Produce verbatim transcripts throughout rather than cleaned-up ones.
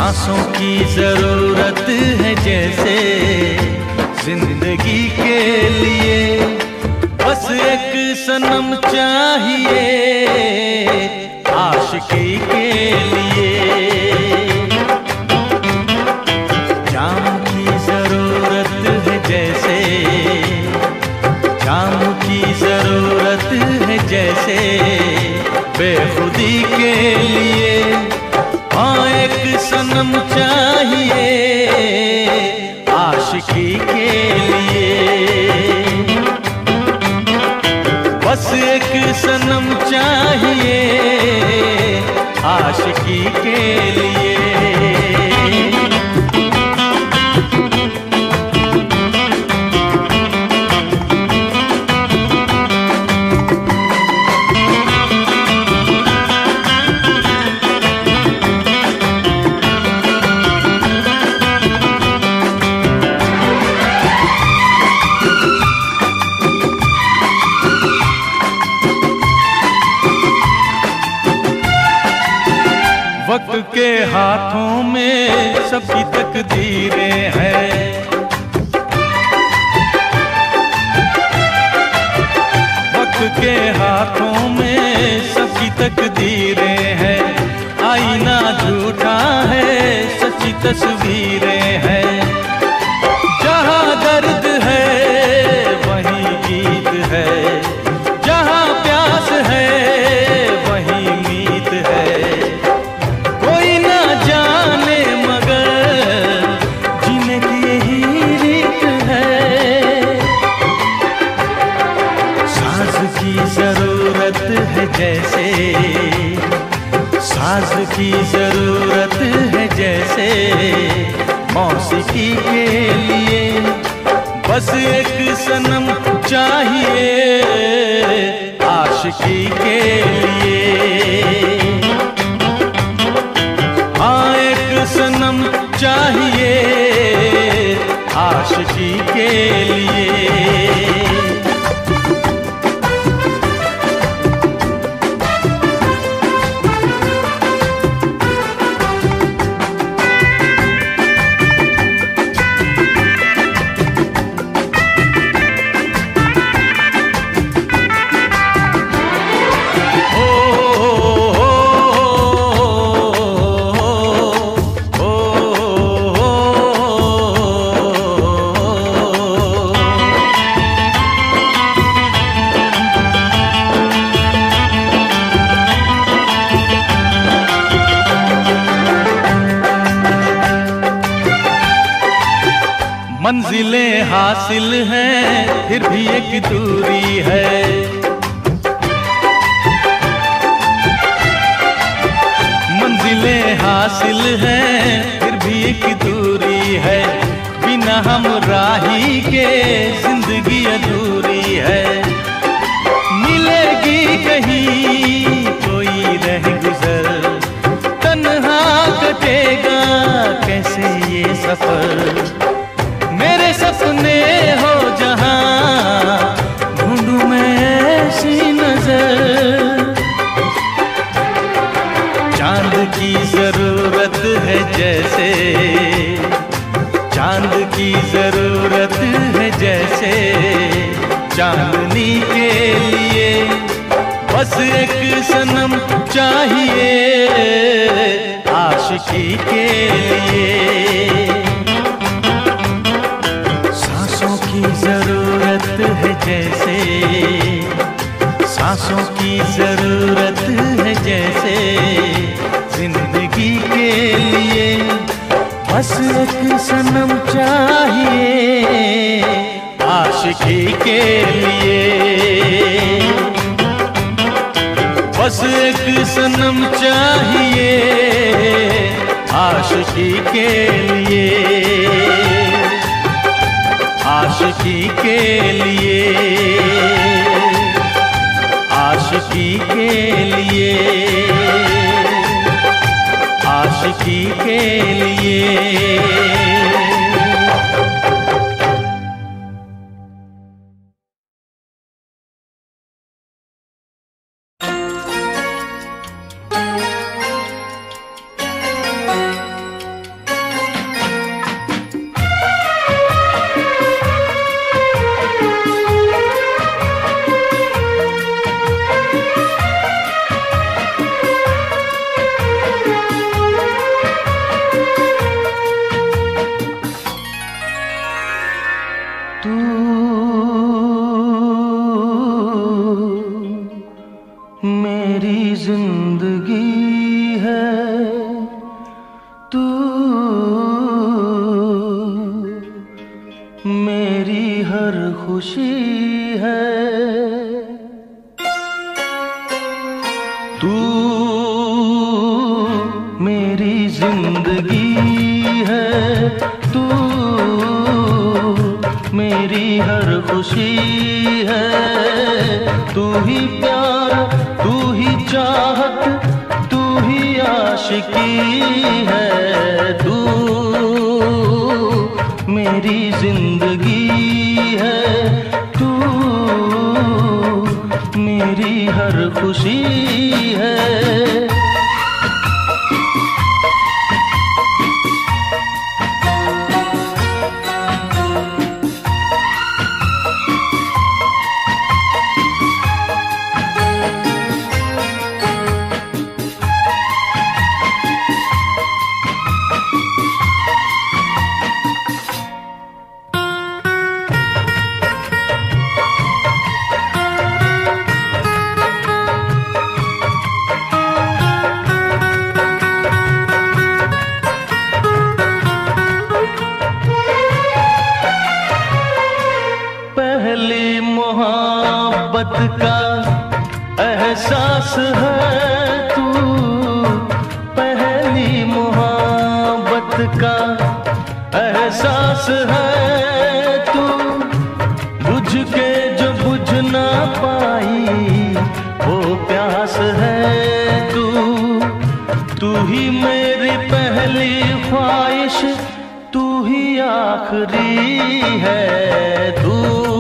सांसों की जरूरत है जैसे जिंदगी के लिए, बस एक सनम चाहिए आशिकी के लिए। जाम की जरूरत है जैसे, जाम की जरूरत है जैसे बेखुदी के लिए। हाँ एक सनम चाहिए आशिकी के लिए, बस एक सनम चाहिए आशिकी के लिए। वक्त के हाथों में सबकी तकदीरें हैं, वक्त के हाथों में सबकी तकदीरें हैं। आईना झूठा है सच्ची तस्वीरें हैं, जहाँ दर्द है वहीं गीत है, जहाँ प्यास है वहीं मीत है। जरूरत है जैसे, साज की जरूरत है जैसे मौसीकी के लिए, बस एक सनम चाहिए आशिकी के लिए। हाँ एक सनम चाहिए आशिकी के लिए। मंजिलें हासिल हैं फिर भी एक दूरी है, मंजिलें हासिल हैं फिर भी एक दूरी है। बिना हम राही के जिंदगी अधूरी है, मिलेगी कहीं कोई रह गुजर, तन्हा कटेगा कैसे ये सफर। मेरे सपने हो जहां ढूंढूं मैं ऐसी नजर, चांद की जरूरत है जैसे, चांद की जरूरत है जैसे चांदनी के लिए, बस एक सनम चाहिए आशिकी के लिए। जरूरत है जैसे, सांसों की जरूरत है जैसे जिंदगी के लिए, बस एक सनम चाहिए आशिकी के लिए, बस एक सनम चाहिए आशिकी के लिए, आशिकी के लिए, आशिकी के लिए, आशिकी के लिए। है तू, मेरी हर खुशी है तू, मेरी जिंदगी है तू, मेरी हर खुशी है। तू ही प्यार, तू ही चाहत, तू ही आशिकी है। तू मेरी जिंदगी है तू, मेरी हर खुशी है। पहली मोहब्बत का एहसास है तू, पहली मोहब्बत का एहसास है तू, बुझ के जो बुझ ना पाई वो प्यास है तू। तू ही मेरी पहली ख्वाहिश, तू ही आखिरी है। तू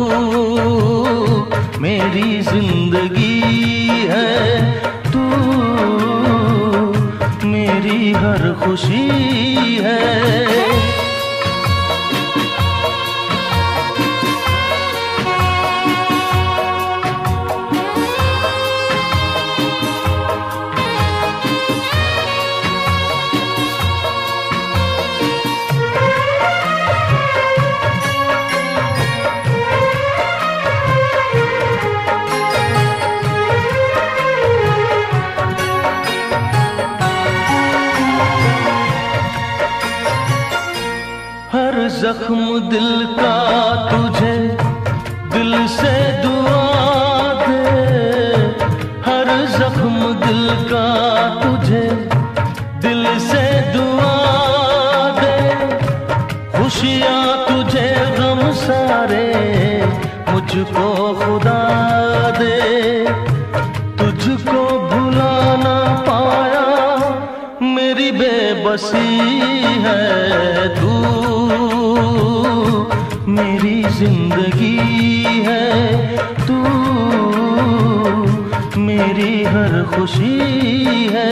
मेरी जिंदगी है तू, मेरी हर खुशी है। हर जख्म दिल का तुझे दिल से दुआ दे, हर जख्म दिल का तुझे दिल से दुआ दे। खुशियाँ तुझे गम सारे मुझको खुदा दे। तुझको भुला ना पाया मेरी बेबसी है तू, मेरी जिंदगी है तू, मेरी हर खुशी है।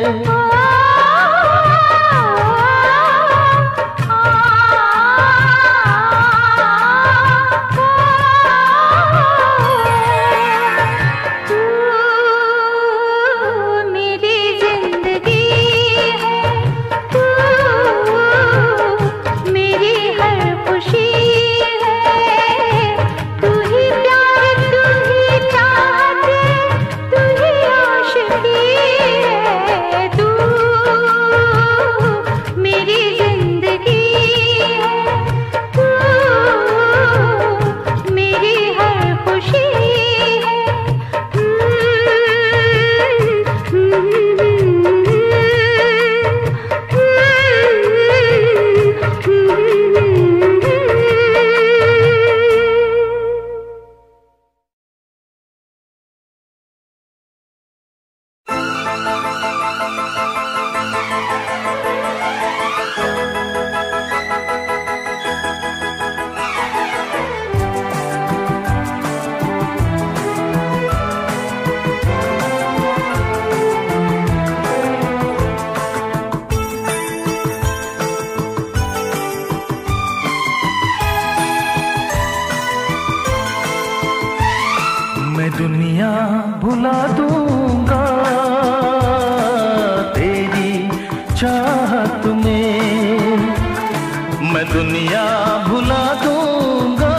दुनिया भुला दूंगा तेरी चाहत में, मैं दुनिया भुला दूंगा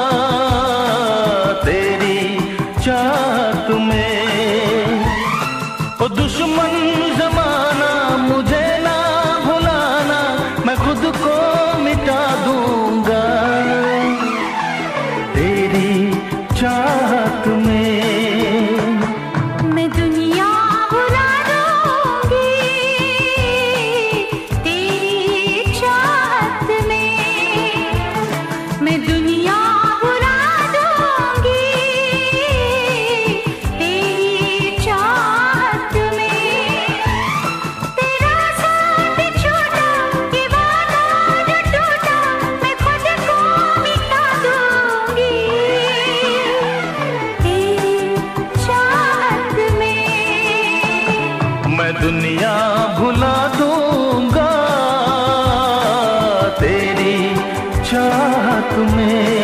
तेरी चाहत में। ओ दुश्मन जमाना मैं दुनिया भुला दूंगा तेरी चाहत में।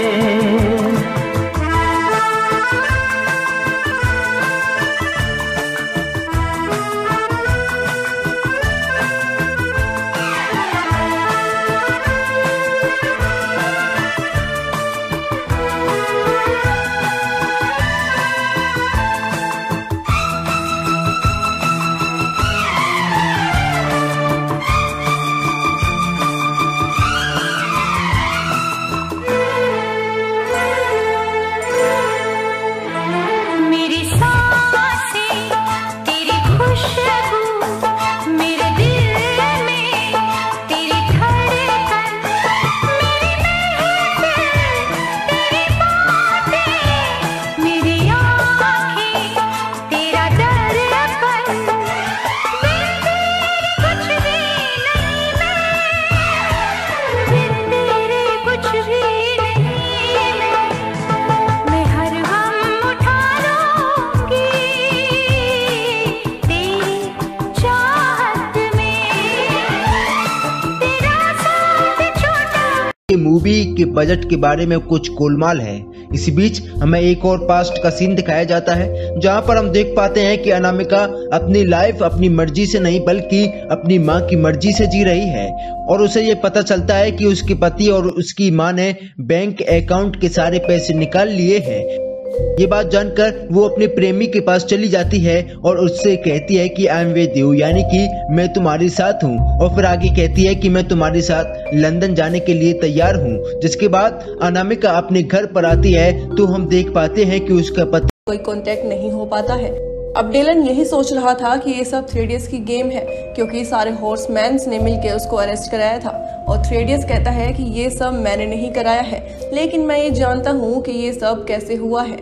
मूवी के बजट के बारे में कुछ गोलमाल है। इसी बीच हमें एक और पास्ट का सीन दिखाया जाता है जहां पर हम देख पाते हैं कि अनामिका अपनी लाइफ अपनी मर्जी से नहीं बल्कि अपनी मां की मर्जी से जी रही है और उसे ये पता चलता है कि उसके पति और उसकी मां ने बैंक अकाउंट के सारे पैसे निकाल लिए हैं। ये बात जानकर वो अपने प्रेमी के पास चली जाती है और उससे कहती है कि आई एम विद यू, यानी कि मैं तुम्हारे साथ हूँ, और फिर आगे कहती है कि मैं तुम्हारे साथ लंदन जाने के लिए तैयार हूँ। जिसके बाद अनामिका अपने घर पर आती है तो हम देख पाते हैं कि उसका पति कोई कांटेक्ट नहीं हो पाता है। अब डिलन यही सोच रहा था कि ये सब थ्रेडियस की गेम है क्योंकि सारे हॉर्समैन्स ने मिलकर उसको अरेस्ट कराया था और थ्रेडियस कहता है कि ये सब मैंने नहीं कराया है, लेकिन मैं ये जानता हूँ कि ये सब कैसे हुआ है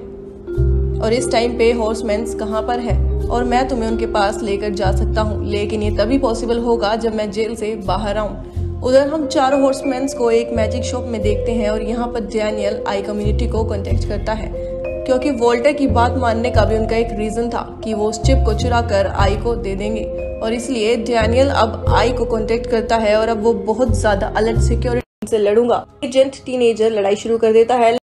और इस टाइम पे हॉर्समैन्स कहाँ पर है और मैं तुम्हें उनके पास लेकर जा सकता हूँ, लेकिन ये तभी पॉसिबल होगा जब मैं जेल से बाहर आऊँ। उधर हम चारों हॉर्समैन्स को एक मैजिक शॉप में देखते हैं और यहाँ पर डैनियल आई कम्युनिटी को कॉन्टेक्ट करता है क्योंकि वोल्टर की बात मानने का भी उनका एक रीजन था कि वो उस चिप को चुरा कर आई को दे देंगे और इसलिए डैनियल अब आई को कॉन्टेक्ट करता है और अब वो बहुत ज्यादा अलर्ट सिक्योरिटी से लड़ूंगा एजेंट टीनेजर लड़ाई शुरू कर देता है।